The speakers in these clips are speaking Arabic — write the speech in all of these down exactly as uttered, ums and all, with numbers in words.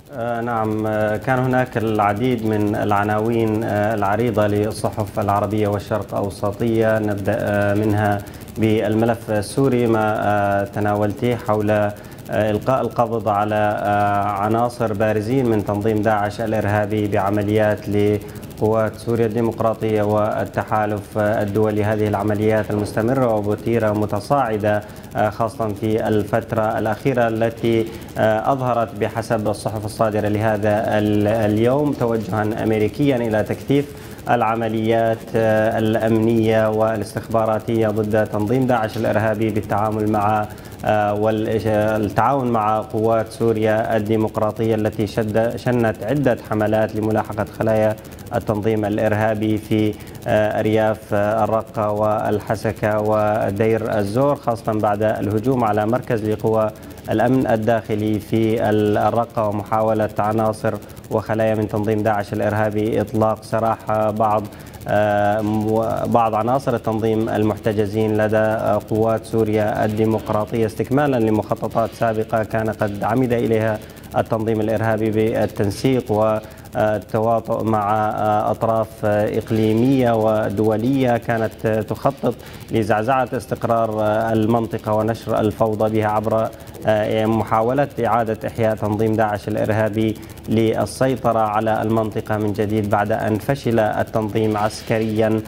آه نعم، آه كان هناك العديد من العناوين آه العريضة للصحف العربية والشرق أوسطية. نبدأ آه منها بالملف السوري، ما آه تناولته حول آه إلقاء القبض على آه عناصر بارزين من تنظيم داعش الإرهابي بعمليات لقوات سوريا الديمقراطية والتحالف الدولي. هذه العمليات المستمرة وبوتيرة متصاعدة خاصة في الفترة الأخيرة التي أظهرت بحسب الصحف الصادرة لهذا اليوم توجها أمريكيا إلى تكثيف العمليات الأمنية والاستخباراتية ضد تنظيم داعش الإرهابي بالتعامل مع والتعاون مع قوات سوريا الديمقراطية التي شنت عدة حملات لملاحقة خلايا التنظيم الإرهابي في أرياف الرقة والحسكة ودير الزور، خاصة بعد الهجوم على مركز لقوى الأمن الداخلي في الرقة ومحاولة عناصر وخلايا من تنظيم داعش الإرهابي إطلاق سراح بعض بعض عناصر التنظيم المحتجزين لدى قوات سوريا الديمقراطية، استكمالا لمخططات سابقة كان قد عمد إليها التنظيم الإرهابي بالتنسيق والتواطؤ مع أطراف إقليمية ودولية كانت تخطط لزعزعة استقرار المنطقة ونشر الفوضى بها عبر محاولة إعادة إحياء تنظيم داعش الإرهابي للسيطرة على المنطقة من جديد بعد أن فشل التنظيم عسكريا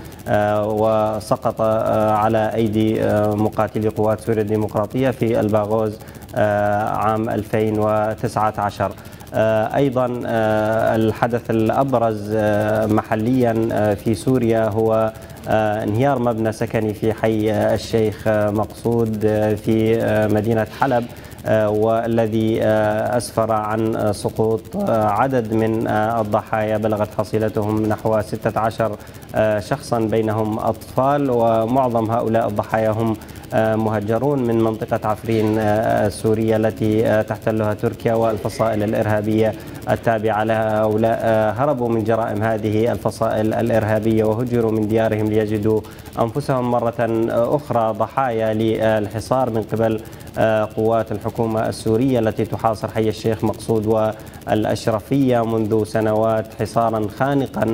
وسقط على أيدي مقاتلي قوات سوريا الديمقراطية في الباغوز عام ألفين وتسعة عشر. أيضا الحدث الأبرز محليا في سوريا هو انهيار مبنى سكني في حي الشيخ مقصود في مدينة حلب، والذي أسفر عن سقوط عدد من الضحايا بلغت حصيلتهم نحو ستة عشر شخصا بينهم أطفال، ومعظم هؤلاء الضحايا هم مهجرون من منطقة عفرين السورية التي تحتلها تركيا والفصائل الإرهابية التابعة لها. هؤلاء هربوا من جرائم هذه الفصائل الإرهابية وهجروا من ديارهم ليجدوا أنفسهم مرة أخرى ضحايا للحصار من قبل قوات الحكومة السورية التي تحاصر حي الشيخ مقصود والأشرفية منذ سنوات حصارا خانقا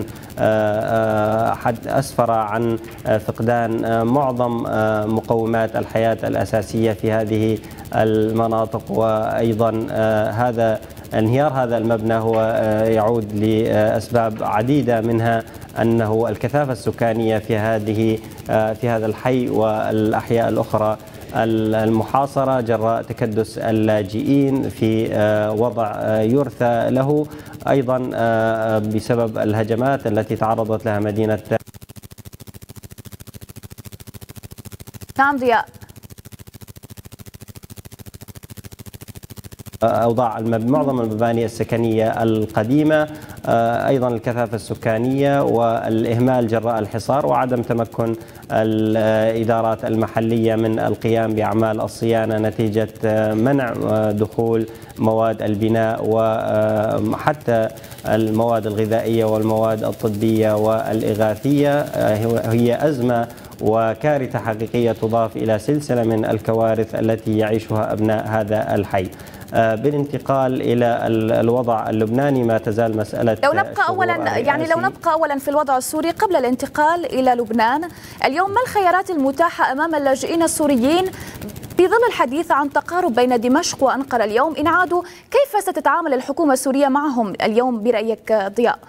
أسفر عن فقدان معظم مقومات الحياة الأساسية في هذه المناطق. وأيضا هذا انهيار هذا المبنى هو يعود لأسباب عديدة، منها أنه الكثافة السكانية في هذه في هذا الحي والأحياء الأخرى المحاصرة جراء تكدس اللاجئين في وضع يرثى له، أيضا بسبب الهجمات التي تعرضت لها مدينة. نعم ضياء. أوضاع معظم المباني السكنية القديمة، أيضا الكثافة السكانية والإهمال جراء الحصار وعدم تمكن الإدارات المحلية من القيام بأعمال الصيانة نتيجة منع دخول مواد البناء وحتى المواد الغذائية والمواد الطبية والإغاثية. هي أزمة وكارثة حقيقية تضاف إلى سلسلة من الكوارث التي يعيشها أبناء هذا الحي. بالانتقال إلى الوضع اللبناني، ما تزال مسألة لو نبقى أولا يعني لو نبقى أولا في الوضع السوري قبل الانتقال إلى لبنان، اليوم ما الخيارات المتاحة أمام اللاجئين السوريين في ظل الحديث عن تقارب بين دمشق وأنقرة اليوم إن عادوا؟ كيف ستتعامل الحكومة السورية معهم اليوم برأيك ضياء؟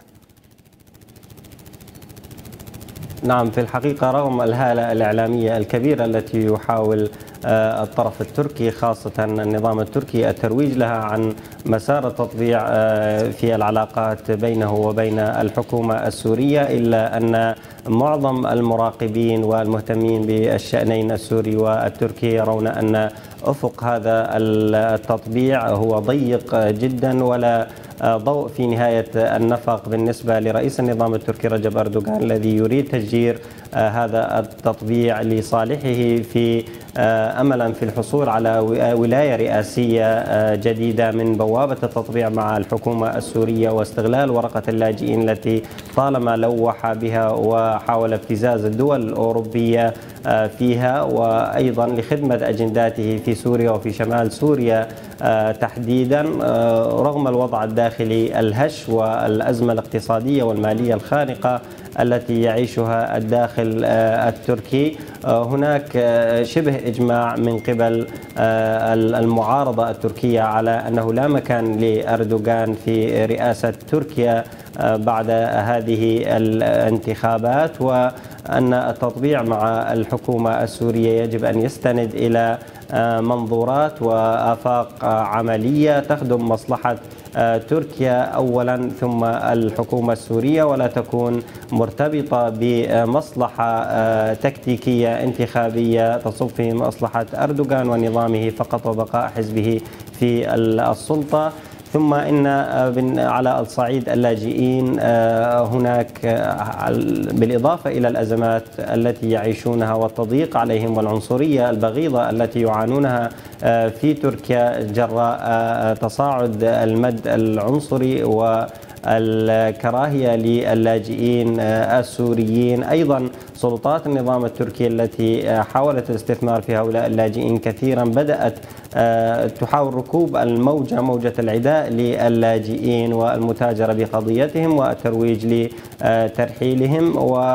نعم، في الحقيقة رغم الهالة الإعلامية الكبيرة التي يحاول الطرف التركي خاصة النظام التركي الترويج لها عن مسار التطبيع في العلاقات بينه وبين الحكومة السورية، إلا أن معظم المراقبين والمهتمين بالشأنين السوري والتركي يرون أن أفق هذا التطبيع هو ضيق جدا ولا ضوء في نهاية النفق بالنسبة لرئيس النظام التركي رجب أردوغان الذي يريد تشجير هذا التطبيع لصالحه في أملا في الحصول على ولاية رئاسية جديدة من بوابة التطبيع مع الحكومة السورية، واستغلال ورقة اللاجئين التي طالما لوح بها وحاول ابتزاز الدول الأوروبية فيها، وأيضا لخدمة أجنداته في سوريا وفي شمال سوريا تحديدا، رغم الوضع الداخلي الهش والأزمة الاقتصادية والمالية الخانقة التي يعيشها الداخل التركي. هناك شبه إجماع من قبل المعارضة التركية على أنه لا مكان لأردوغان في رئاسة تركيا بعد هذه الانتخابات، وأن التطبيع مع الحكومة السورية يجب أن يستند إلى منظورات وآفاق عملية تخدم مصلحة تركيا أولا ثم الحكومة السورية، ولا تكون مرتبطة بمصلحة تكتيكية انتخابية تصب في مصلحة أردوغان ونظامه فقط وبقاء حزبه في السلطة. ثم إن على الصعيد اللاجئين هناك بالإضافة إلى الأزمات التي يعيشونها والتضييق عليهم والعنصرية البغيضة التي يعانونها في تركيا جراء تصاعد المد العنصري والكراهية للاجئين السوريين. أيضا سلطات النظام التركي التي حاولت الاستثمار في هؤلاء اللاجئين كثيرا بدأت تحاول ركوب الموجة موجة العداء للاجئين والمتاجرة بقضيتهم والترويج لترحيلهم.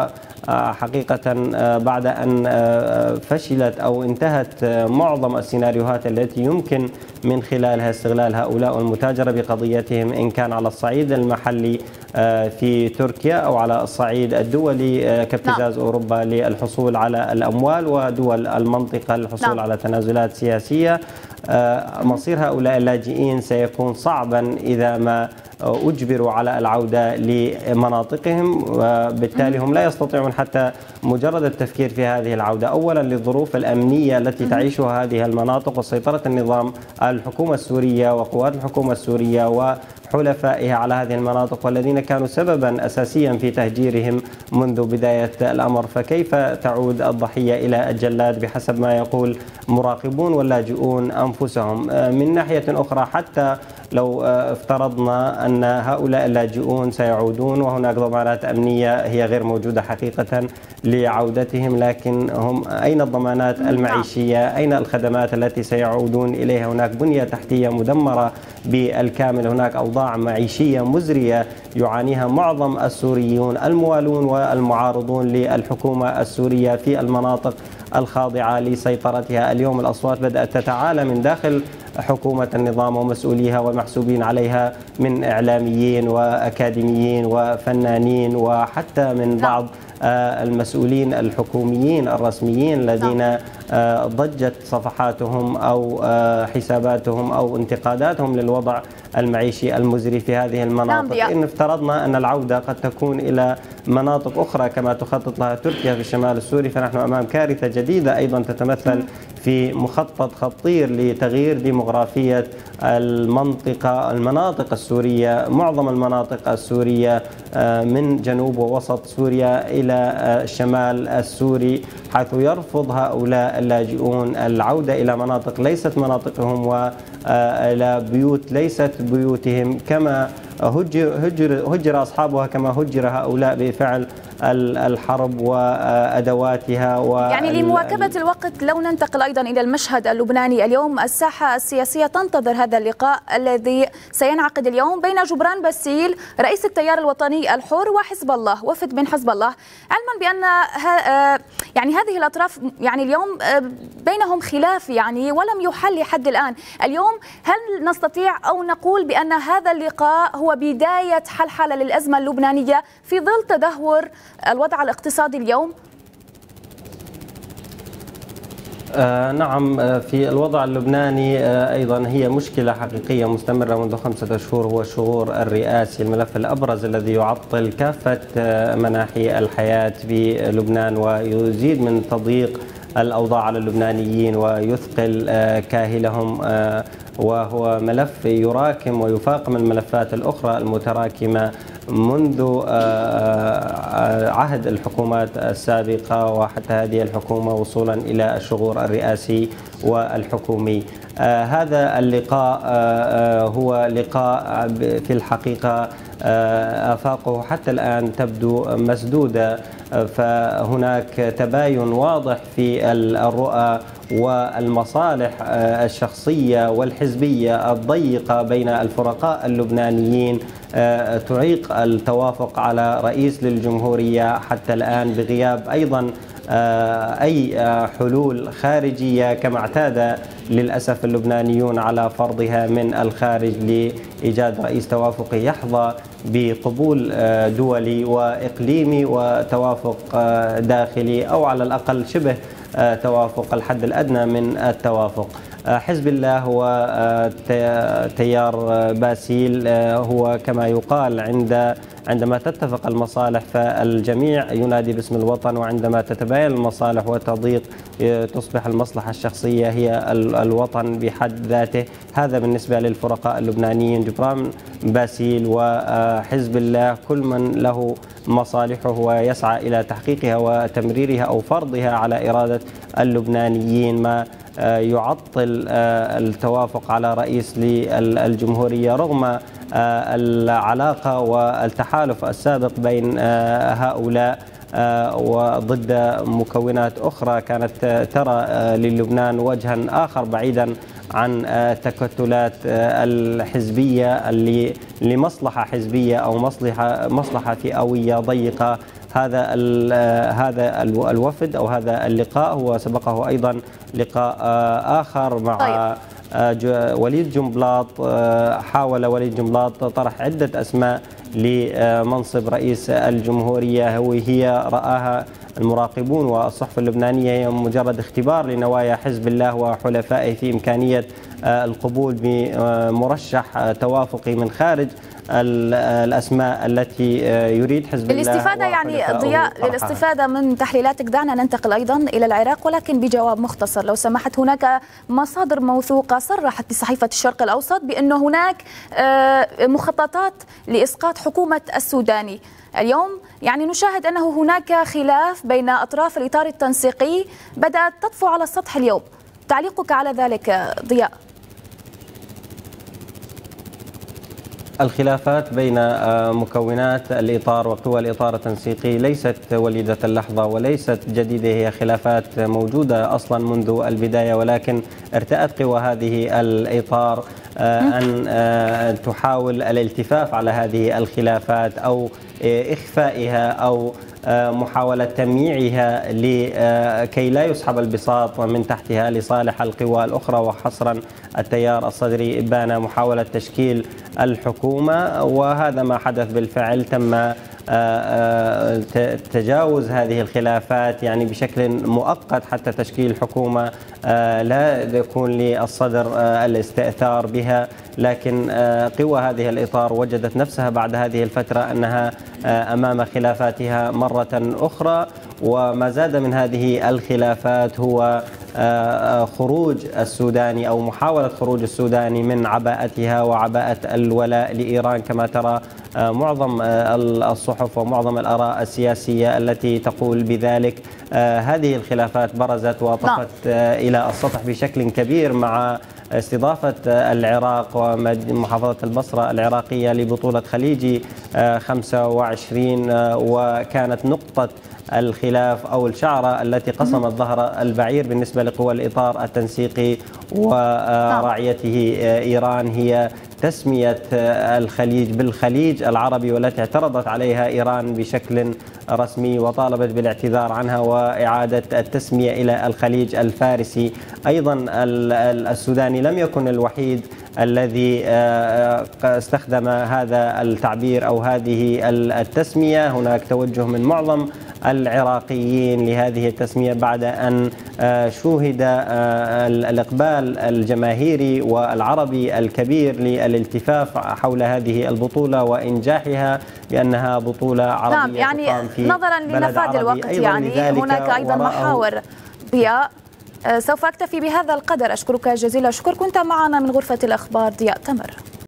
وحقيقة بعد أن فشلت أو انتهت معظم السيناريوهات التي يمكن من خلالها استغلال هؤلاء والمتاجرة بقضيتهم، إن كان على الصعيد المحلي في تركيا أو على الصعيد الدولي كابتزاز نعم. أوروبا للحصول على الأموال ودول المنطقة للحصول نعم. على تنازلات سياسية، مصير هؤلاء اللاجئين سيكون صعبا إذا ما أجبروا على العودة لمناطقهم، وبالتالي هم لا يستطيعون حتى مجرد التفكير في هذه العودة، أولا للظروف الأمنية التي تعيشها هذه المناطق وسيطرة النظام الحكومة السورية وقوات الحكومة السورية وحلفائها على هذه المناطق والذين كانوا سببا أساسيا في تهجيرهم منذ بداية الأمر. فكيف تعود الضحية إلى الجلاد بحسب ما يقول مراقبون واللاجئون أنفسهم؟ من ناحية أخرى حتى لو افترضنا أن هؤلاء اللاجئون سيعودون وهناك ضمانات أمنية هي غير موجودة حقيقة لعودتهم، لكن هم أين الضمانات المعيشية؟ أين الخدمات التي سيعودون إليها؟ هناك بنية تحتية مدمرة بالكامل، هناك أوضاع معيشية مزرية يعانيها معظم السوريون الموالون والمعارضون للحكومة السورية في المناطق الخاضعة لسيطرتها. اليوم الأصوات بدأت تتعالى من داخل حكومة النظام ومسؤوليها والمحسوبين عليها من إعلاميين وأكاديميين وفنانين وحتى من بعض المسؤولين الحكوميين الرسميين الذين ضجت صفحاتهم أو حساباتهم أو انتقاداتهم للوضع المعيشي المزري في هذه المناطق. إن افترضنا أن العودة قد تكون إلى مناطق أخرى كما تخطط لها تركيا في الشمال السوري، فنحن أمام كارثة جديدة أيضا تتمثل في مخطط خطير لتغيير ديموغرافية المنطقة المناطق السورية. معظم المناطق السورية من جنوب ووسط سوريا إلى الشمال السوري، حيث يرفض هؤلاء اللاجئون العودة إلى مناطق ليست مناطقهم وإلى بيوت ليست بيوتهم، كما هجر, هجر, هجر أصحابها كما هجر هؤلاء بفعل الحرب وأدواتها. و يعني لمواكبة الوقت لو ننتقل أيضا إلى المشهد اللبناني اليوم، الساحة السياسية تنتظر هذا اللقاء الذي سينعقد اليوم بين جبران باسيل رئيس التيار الوطني الحر وحزب الله، وفد من حزب الله، علما بأن يعني هذه الأطراف يعني اليوم بينهم خلاف يعني ولم يحل لحد الآن. اليوم هل نستطيع أو نقول بأن هذا اللقاء هو بداية حلحلة للأزمة اللبنانية في ظل تدهور الوضع الاقتصادي اليوم؟ آه نعم، في الوضع اللبناني آه أيضا هي مشكلة حقيقية مستمرة منذ خمسة أشهر، هو الشغور الرئاسي، الملف الأبرز الذي يعطل كافة آه مناحي الحياة بلبنان ويزيد من تضييق الأوضاع على اللبنانيين ويثقل آه كاهلهم، آه وهو ملف يراكم ويفاقم الملفات الأخرى المتراكمة منذ عهد الحكومات السابقة وحتى هذه الحكومة وصولا إلى الشغور الرئاسي والحكومي. هذا اللقاء هو لقاء في الحقيقة آفاقه حتى الآن تبدو مسدودة. فهناك تباين واضح في الرؤى والمصالح الشخصية والحزبية الضيقة بين الفرقاء اللبنانيين تعيق التوافق على رئيس للجمهورية حتى الآن، بغياب أيضا أي حلول خارجية كما اعتاد للأسف اللبنانيون على فرضها من الخارج لإيجاد رئيس توافقي يحظى بقبول دولي وإقليمي وتوافق داخلي، أو على الأقل شبه توافق، الحد الأدنى من التوافق. حزب الله هو تيار باسيل، هو كما يقال عند عندما تتفق المصالح فالجميع ينادي باسم الوطن، وعندما تتباين المصالح وتضيق تصبح المصلحة الشخصية هي الوطن بحد ذاته. هذا بالنسبة للفرقاء اللبنانيين. جبران باسيل وحزب الله كل من له مصالحه ويسعى إلى تحقيقها وتمريرها أو فرضها على إرادة اللبنانيين، ما يعطل التوافق على رئيس للجمهورية رغم العلاقة والتحالف السابق بين هؤلاء وضد مكونات أخرى كانت ترى للبنان وجها آخر بعيدا عن التكتلات الحزبية اللي لمصلحة حزبية أو مصلحة مصلحة فئوية ضيقة. هذا هذا الوفد أو هذا اللقاء هو سبقه أيضا لقاء آخر مع طيب. وليد جنبلاط. حاول وليد جنبلاط طرح عدة أسماء لمنصب رئيس الجمهورية، وهي رآها المراقبون والصحف اللبنانية هي مجرد اختبار لنوايا حزب الله وحلفائه في إمكانية القبول بمرشح توافقي من خارج الأسماء التي يريد حزب الله. للاستفادة يعني ضياء للاستفادة من تحليلاتك دعنا ننتقل أيضا إلى العراق، ولكن بجواب مختصر لو سمحت. هناك مصادر موثوقة صرحت بصحيفة الشرق الأوسط بأن هناك مخططات لإسقاط حكومة السوداني. اليوم يعني نشاهد أنه هناك خلاف بين أطراف الإطار التنسيقي بدأت تطفو على السطح اليوم. تعليقك على ذلك ضياء؟ الخلافات بين مكونات الإطار وقوى الإطار التنسيقي ليست وليدة اللحظة وليست جديدة، هي خلافات موجودة أصلا منذ البداية، ولكن ارتأت قوى هذه الإطار أن تحاول الالتفاف على هذه الخلافات أو إخفائها أو محاولة تمييعها لكي لا يسحب البساط من تحتها لصالح القوى الأخرى، وحصرا التيار الصدري بان محاولة تشكيل الحكومة، وهذا ما حدث بالفعل. تم تجاوز هذه الخلافات يعني بشكل مؤقت حتى تشكيل حكومة لا يكون للصدر الاستئثار بها، لكن قوى هذه الإطار وجدت نفسها بعد هذه الفترة أنها أمام خلافاتها مرة أخرى. وما زاد من هذه الخلافات هو خروج السوداني أو محاولة خروج السوداني من عباءتها وعباءة الولاء لإيران كما ترى معظم الصحف ومعظم الآراء السياسية التي تقول بذلك. هذه الخلافات برزت وطفت إلى السطح بشكل كبير مع استضافة العراق ومحافظة البصرة العراقية لبطولة خليجي خمسة وعشرين، وكانت نقطة الخلاف أو الشعرة التي قسمت ظهر البعير بالنسبة لقوى الإطار التنسيقي وراعيته إيران هي تسمية الخليج بالخليج العربي، والتي اعترضت عليها إيران بشكل رسمي وطالبت بالاعتذار عنها وإعادة التسمية إلى الخليج الفارسي. أيضا السوداني لم يكن الوحيد الذي استخدم هذا التعبير أو هذه التسمية، هناك توجه من معظم العراقيين لهذه التسمية بعد أن شوهد الإقبال الجماهيري والعربي الكبير للالتفاف حول هذه البطولة وإنجاحها بأنها بطولة عربية. نعم، يعني نظرا لنفاد الوقت يعني هناك أيضا محاور. ضياء، سوف أكتفي بهذا القدر. أشكرك جزيل الشكر، كنت معنا من غرفة الأخبار ضياء تمر.